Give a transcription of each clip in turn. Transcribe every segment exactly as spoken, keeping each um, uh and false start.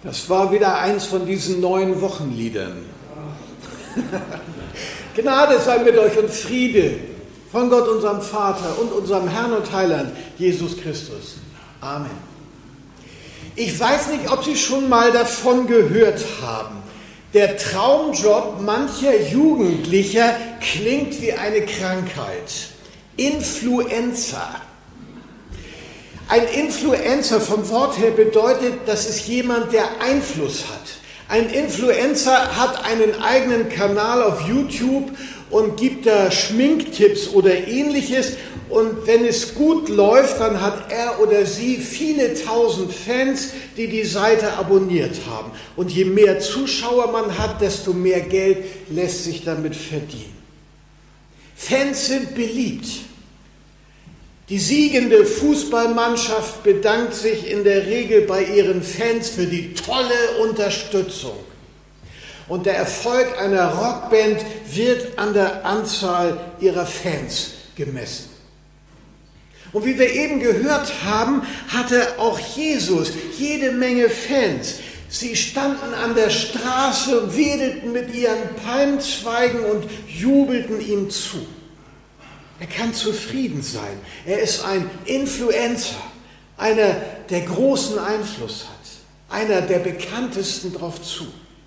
Das war wieder eins von diesen neuen Wochenliedern. Gnade sei mit euch und Friede von Gott, unserem Vater und unserem Herrn und Heiland, Jesus Christus. Amen. Ich weiß nicht, ob Sie schon mal davon gehört haben. Der Traumjob mancher Jugendlicher klingt wie eine Krankheit. Influencer. Ein Influencer vom Wort her bedeutet, das ist jemand, der Einfluss hat. Ein Influencer hat einen eigenen Kanal auf YouTube und gibt da Schminktipps oder Ähnliches. Und wenn es gut läuft, dann hat er oder sie viele tausend Fans, die die Seite abonniert haben. Und je mehr Zuschauer man hat, desto mehr Geld lässt sich damit verdienen. Fans sind beliebt. Die siegende Fußballmannschaft bedankt sich in der Regel bei ihren Fans für die tolle Unterstützung. Und der Erfolg einer Rockband wird an der Anzahl ihrer Fans gemessen. Und wie wir eben gehört haben, hatte auch Jesus jede Menge Fans. Sie standen an der Straße und wedelten mit ihren Palmzweigen und jubelten ihm zu. Er kann zufrieden sein. Er ist ein Influencer, einer, der großen Einfluss hat, einer der bekanntesten drauf zu.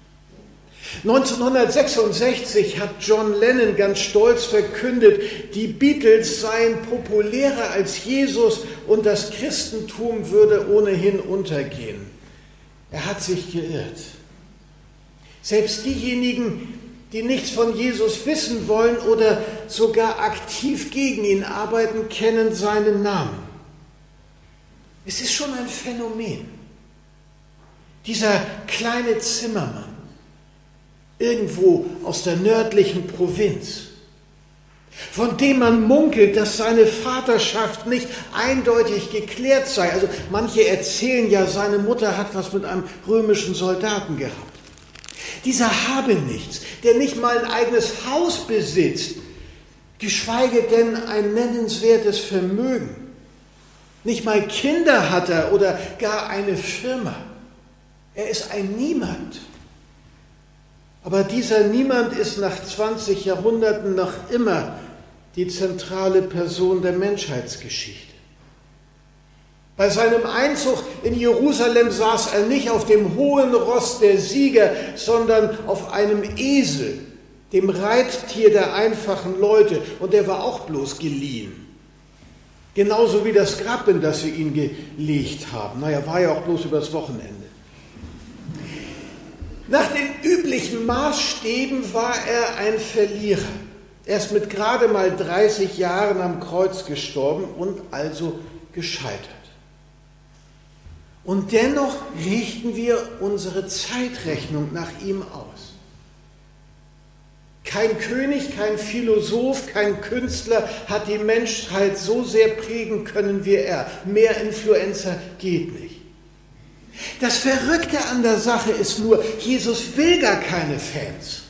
neunzehnhundertsechsundsechzig hat John Lennon ganz stolz verkündet, die Beatles seien populärer als Jesus und das Christentum würde ohnehin untergehen. Er hat sich geirrt. Selbst diejenigen, die nichts von Jesus wissen wollen oder sogar aktiv gegen ihn arbeiten, kennen seinen Namen. Es ist schon ein Phänomen. Dieser kleine Zimmermann, irgendwo aus der nördlichen Provinz, von dem man munkelt, dass seine Vaterschaft nicht eindeutig geklärt sei. Also manche erzählen ja, seine Mutter hat was mit einem römischen Soldaten gehabt. Dieser Habenichts, der nicht mal ein eigenes Haus besitzt, geschweige denn ein nennenswertes Vermögen. Nicht mal Kinder hat er oder gar eine Firma. Er ist ein Niemand. Aber dieser Niemand ist nach zwanzig Jahrhunderten noch immer die zentrale Person der Menschheitsgeschichte. Bei seinem Einzug in Jerusalem saß er nicht auf dem hohen Ross der Sieger, sondern auf einem Esel, dem Reittier der einfachen Leute. Und der war auch bloß geliehen. Genauso wie das Grab, in das sie ihn gelegt haben. Naja, war ja auch bloß übers Wochenende. Nach den üblichen Maßstäben war er ein Verlierer. Er ist mit gerade mal dreißig Jahren am Kreuz gestorben und also gescheitert. Und dennoch richten wir unsere Zeitrechnung nach ihm aus. Kein König, kein Philosoph, kein Künstler hat die Menschheit so sehr prägen können wie er. Mehr Influencer geht nicht. Das Verrückte an der Sache ist nur, Jesus will gar keine Fans.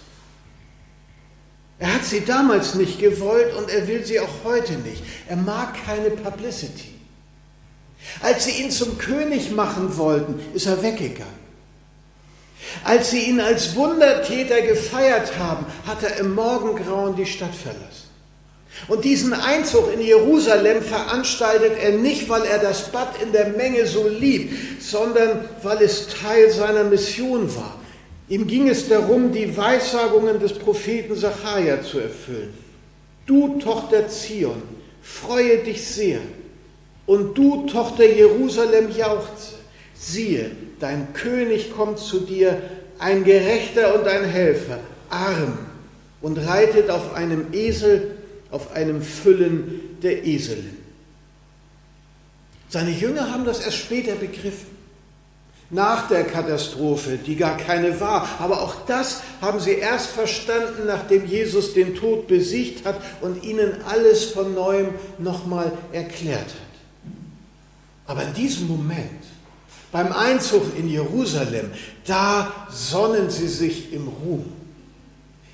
Er hat sie damals nicht gewollt und er will sie auch heute nicht. Er mag keine Publicity. Als sie ihn zum König machen wollten, ist er weggegangen. Als sie ihn als Wundertäter gefeiert haben, hat er im Morgengrauen die Stadt verlassen. Und diesen Einzug in Jerusalem veranstaltet er nicht, weil er das Bad in der Menge so liebt, sondern weil es Teil seiner Mission war. Ihm ging es darum, die Weissagungen des Propheten Sacharja zu erfüllen. Du, Tochter Zion, freue dich sehr. Und du, Tochter Jerusalem, jauchze. Siehe, dein König kommt zu dir, ein Gerechter und ein Helfer, arm, und reitet auf einem Esel, auf einem Füllen der Eselin. Seine Jünger haben das erst später begriffen. Nach der Katastrophe, die gar keine war. Aber auch das haben sie erst verstanden, nachdem Jesus den Tod besiegt hat und ihnen alles von Neuem nochmal erklärt hat. Aber in diesem Moment, beim Einzug in Jerusalem, da sonnen sie sich im Ruhm.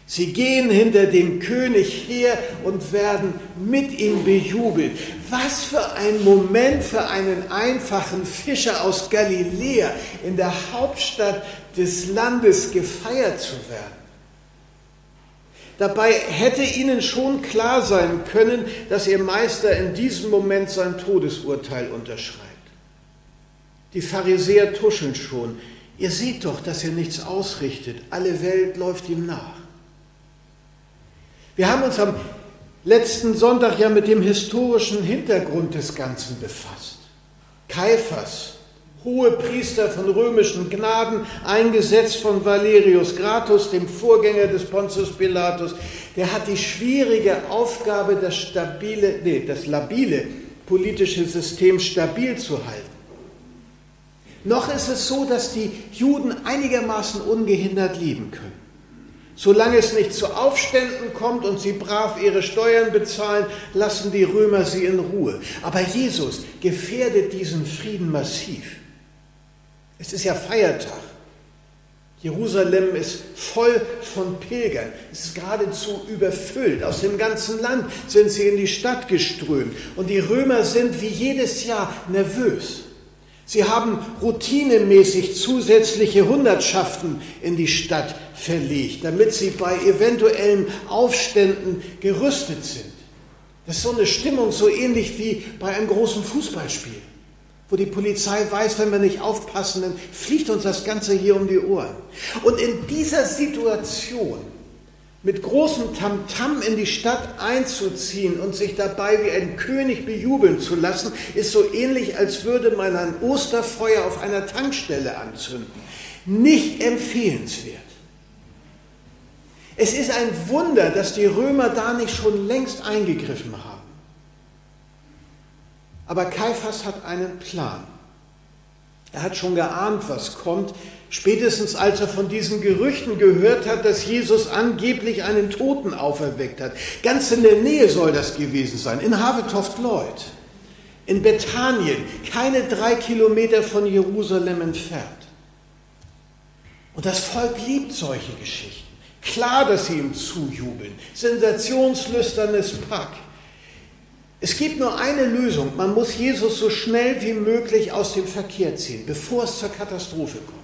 Sie gehen hinter dem König her und werden mit ihm bejubelt. Was für ein Moment für einen einfachen Fischer aus Galiläa, in der Hauptstadt des Landes gefeiert zu werden. Dabei hätte ihnen schon klar sein können, dass ihr Meister in diesem Moment sein Todesurteil unterschreibt. Die Pharisäer tuscheln schon. Ihr seht doch, dass er nichts ausrichtet. Alle Welt läuft ihm nach. Wir haben uns am letzten Sonntag ja mit dem historischen Hintergrund des Ganzen befasst. Kaiphas, Hohepriester von römischen Gnaden, eingesetzt von Valerius Gratus, dem Vorgänger des Pontius Pilatus, der hat die schwierige Aufgabe, das stabile, nee, das labile politische System stabil zu halten. Noch ist es so, dass die Juden einigermaßen ungehindert leben können. Solange es nicht zu Aufständen kommt und sie brav ihre Steuern bezahlen, lassen die Römer sie in Ruhe. Aber Jesus gefährdet diesen Frieden massiv. Es ist ja Feiertag. Jerusalem ist voll von Pilgern. Es ist geradezu überfüllt. Aus dem ganzen Land sind sie in die Stadt geströmt. Und die Römer sind wie jedes Jahr nervös. Sie haben routinemäßig zusätzliche Hundertschaften in die Stadt verlegt, damit sie bei eventuellen Aufständen gerüstet sind. Das ist so eine Stimmung, so ähnlich wie bei einem großen Fußballspiel, wo die Polizei weiß, wenn wir nicht aufpassen, dann fliegt uns das Ganze hier um die Ohren. Und in dieser Situation mit großem Tamtam in die Stadt einzuziehen und sich dabei wie ein König bejubeln zu lassen, ist so ähnlich, als würde man ein Osterfeuer auf einer Tankstelle anzünden. Nicht empfehlenswert. Es ist ein Wunder, dass die Römer da nicht schon längst eingegriffen haben. Aber Kaiphas hat einen Plan. Er hat schon geahnt, was kommt, spätestens als er von diesen Gerüchten gehört hat, dass Jesus angeblich einen Toten auferweckt hat. Ganz in der Nähe soll das gewesen sein, in Havetoft-Lloyd, in Bethanien, keine drei Kilometer von Jerusalem entfernt. Und das Volk liebt solche Geschichten. Klar, dass sie ihm zujubeln. Sensationslüsternes Pack. Es gibt nur eine Lösung. Man muss Jesus so schnell wie möglich aus dem Verkehr ziehen, bevor es zur Katastrophe kommt.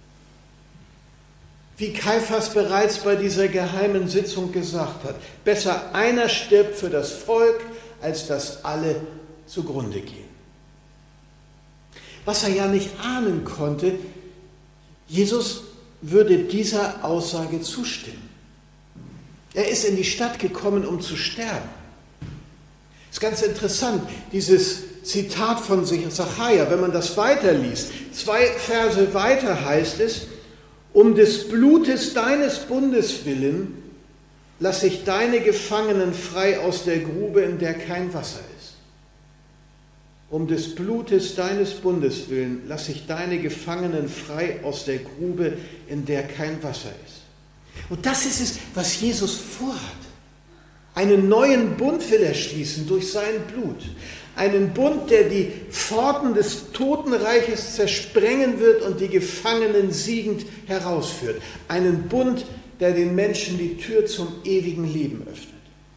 Wie Kaiphas bereits bei dieser geheimen Sitzung gesagt hat, besser einer stirbt für das Volk, als dass alle zugrunde gehen. Was er ja nicht ahnen konnte, Jesus würde dieser Aussage zustimmen. Er ist in die Stadt gekommen, um zu sterben. Das ist ganz interessant, dieses Zitat von Sacharja, wenn man das weiterliest. Zwei Verse weiter heißt es, um des Blutes deines Bundes willen, lass ich deine Gefangenen frei aus der Grube, in der kein Wasser ist. Um des Blutes deines Bundes willen, lass ich deine Gefangenen frei aus der Grube, in der kein Wasser ist. Und das ist es, was Jesus vorhat. Einen neuen Bund will er schließen durch sein Blut. Einen Bund, der die Pforten des Totenreiches zersprengen wird und die Gefangenen siegend herausführt. Einen Bund, der den Menschen die Tür zum ewigen Leben öffnet.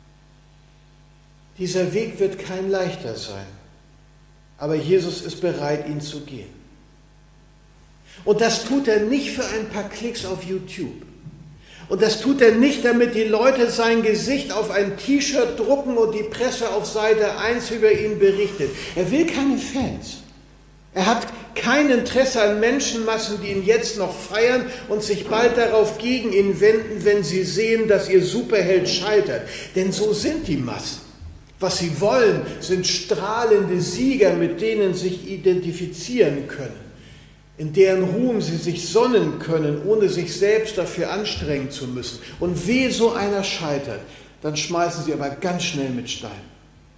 Dieser Weg wird kein leichter sein, aber Jesus ist bereit, ihn zu gehen. Und das tut er nicht für ein paar Klicks auf YouTube. Und das tut er nicht, damit die Leute sein Gesicht auf ein T-Shirt drucken und die Presse auf Seite eins über ihn berichtet. Er will keine Fans. Er hat kein Interesse an Menschenmassen, die ihn jetzt noch feiern und sich bald darauf gegen ihn wenden, wenn sie sehen, dass ihr Superheld scheitert. Denn so sind die Massen. Was sie wollen, sind strahlende Sieger, mit denen sie sich identifizieren können, in deren Ruhm sie sich sonnen können, ohne sich selbst dafür anstrengen zu müssen. Und wehe so einer scheitert, dann schmeißen sie aber ganz schnell mit Steinen.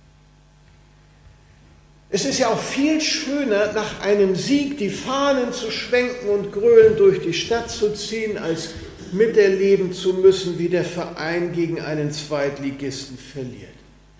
Es ist ja auch viel schöner, nach einem Sieg die Fahnen zu schwenken und gröhlend durch die Stadt zu ziehen, als miterleben zu müssen, wie der Verein gegen einen Zweitligisten verliert.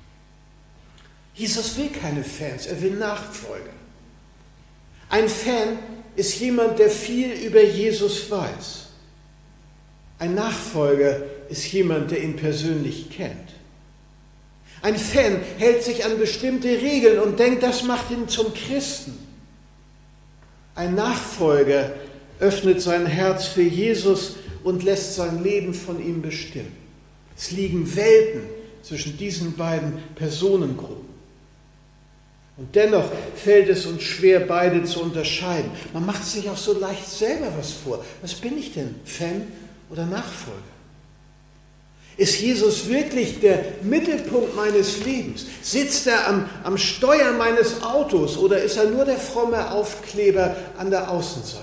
Jesus will keine Fans, er will Nachfolger. Ein Fan ist jemand, der viel über Jesus weiß. Ein Nachfolger ist jemand, der ihn persönlich kennt. Ein Fan hält sich an bestimmte Regeln und denkt, das macht ihn zum Christen. Ein Nachfolger öffnet sein Herz für Jesus und lässt sein Leben von ihm bestimmen. Es liegen Welten zwischen diesen beiden Personengruppen. Und dennoch fällt es uns schwer, beide zu unterscheiden. Man macht sich auch so leicht selber was vor. Was bin ich denn, Fan oder Nachfolger? Ist Jesus wirklich der Mittelpunkt meines Lebens? Sitzt er am, am Steuer meines Autos oder ist er nur der fromme Aufkleber an der Außenseite?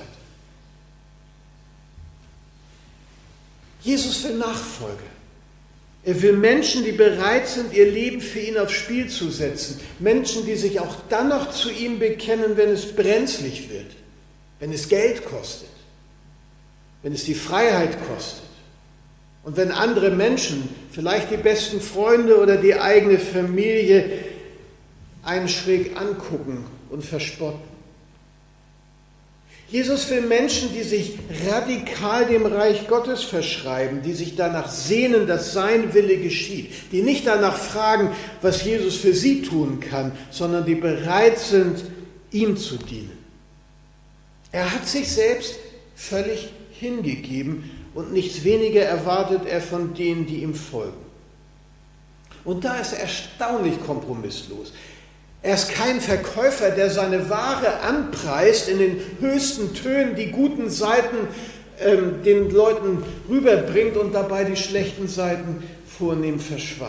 Jesus will Nachfolger. Er will Menschen, die bereit sind, ihr Leben für ihn aufs Spiel zu setzen. Menschen, die sich auch dann noch zu ihm bekennen, wenn es brenzlig wird, wenn es Geld kostet, wenn es die Freiheit kostet. Und wenn andere Menschen, vielleicht die besten Freunde oder die eigene Familie, einen schräg angucken und verspotten. Jesus will Menschen, die sich radikal dem Reich Gottes verschreiben, die sich danach sehnen, dass sein Wille geschieht, die nicht danach fragen, was Jesus für sie tun kann, sondern die bereit sind, ihm zu dienen. Er hat sich selbst völlig hingegeben und nichts weniger erwartet er von denen, die ihm folgen. Und da ist er erstaunlich kompromisslos. Er ist kein Verkäufer, der seine Ware anpreist in den höchsten Tönen, die guten Seiten ähm, den Leuten rüberbringt und dabei die schlechten Seiten vornehm verschweigt.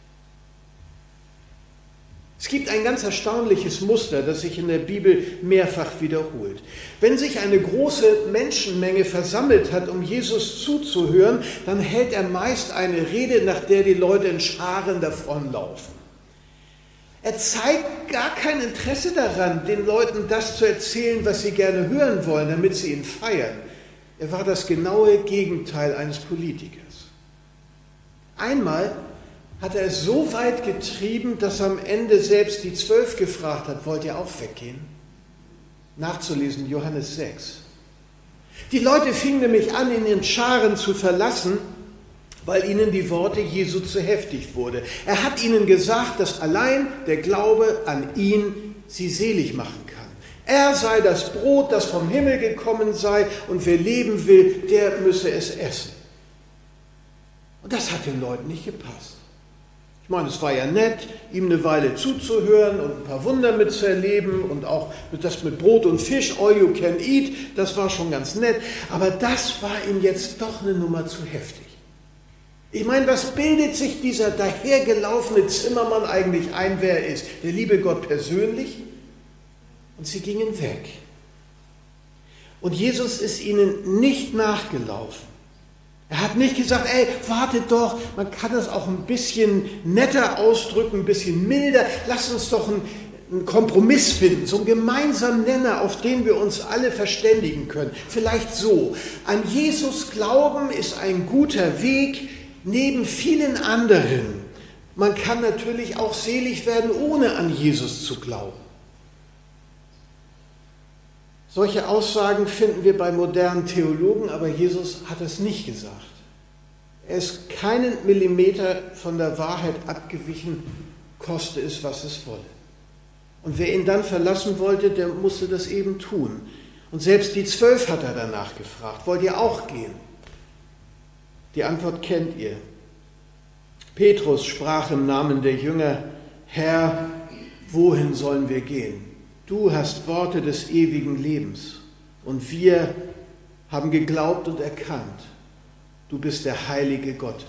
Es gibt ein ganz erstaunliches Muster, das sich in der Bibel mehrfach wiederholt. Wenn sich eine große Menschenmenge versammelt hat, um Jesus zuzuhören, dann hält er meist eine Rede, nach der die Leute in Scharen davonlaufen. Er zeigt gar kein Interesse daran, den Leuten das zu erzählen, was sie gerne hören wollen, damit sie ihn feiern. Er war das genaue Gegenteil eines Politikers. Einmal hat er es so weit getrieben, dass am Ende selbst die Zwölf gefragt hat, wollt ihr auch weggehen? Nachzulesen, Johannes sechs. Die Leute fingen nämlich an, in ihren Scharen zu verlassen, weil ihnen die Worte Jesu zu heftig wurde. Er hat ihnen gesagt, dass allein der Glaube an ihn sie selig machen kann. Er sei das Brot, das vom Himmel gekommen sei, und wer leben will, der müsse es essen. Und das hat den Leuten nicht gepasst. Ich meine, es war ja nett, ihm eine Weile zuzuhören und ein paar Wunder mitzuerleben und auch das mit Brot und Fisch, all you can eat, das war schon ganz nett. Aber das war ihm jetzt doch eine Nummer zu heftig. Ich meine, was bildet sich dieser dahergelaufene Zimmermann eigentlich ein, wer er ist? Der liebe Gott persönlich? Und sie gingen weg. Und Jesus ist ihnen nicht nachgelaufen. Er hat nicht gesagt, ey, wartet doch, man kann das auch ein bisschen netter ausdrücken, ein bisschen milder. Lass uns doch einen, einen Kompromiss finden, so einen gemeinsamen Nenner, auf den wir uns alle verständigen können. Vielleicht so, an Jesus glauben ist ein guter Weg neben vielen anderen. Man kann natürlich auch selig werden, ohne an Jesus zu glauben. Solche Aussagen finden wir bei modernen Theologen, aber Jesus hat es nicht gesagt. Er ist keinen Millimeter von der Wahrheit abgewichen, koste es, was es wolle. Und wer ihn dann verlassen wollte, der musste das eben tun. Und selbst die Zwölf hat er danach gefragt, wollt ihr auch gehen? Die Antwort kennt ihr. Petrus sprach im Namen der Jünger, Herr, wohin sollen wir gehen? Du hast Worte des ewigen Lebens und wir haben geglaubt und erkannt, du bist der Heilige Gottes.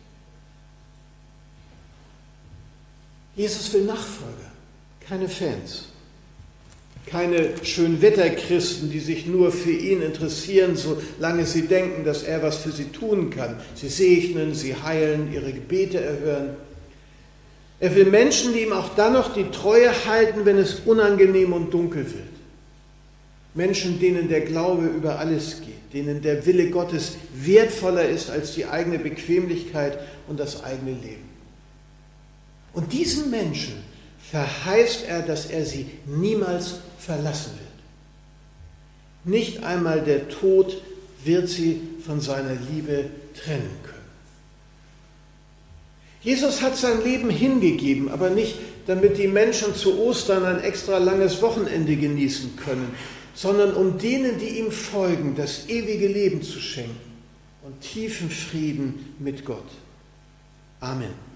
Jesus will Nachfolger, keine Fans, keine Schönwetterchristen, die sich nur für ihn interessieren, solange sie denken, dass er was für sie tun kann. Sie segnen, sie heilen, ihre Gebete erhören. Er will Menschen, die ihm auch dann noch die Treue halten, wenn es unangenehm und dunkel wird. Menschen, denen der Glaube über alles geht, denen der Wille Gottes wertvoller ist als die eigene Bequemlichkeit und das eigene Leben. Und diesen Menschen verheißt er, dass er sie niemals verlassen wird. Nicht einmal der Tod wird sie von seiner Liebe trennen können. Jesus hat sein Leben hingegeben, aber nicht, damit die Menschen zu Ostern ein extra langes Wochenende genießen können, sondern um denen, die ihm folgen, das ewige Leben zu schenken und tiefen Frieden mit Gott. Amen.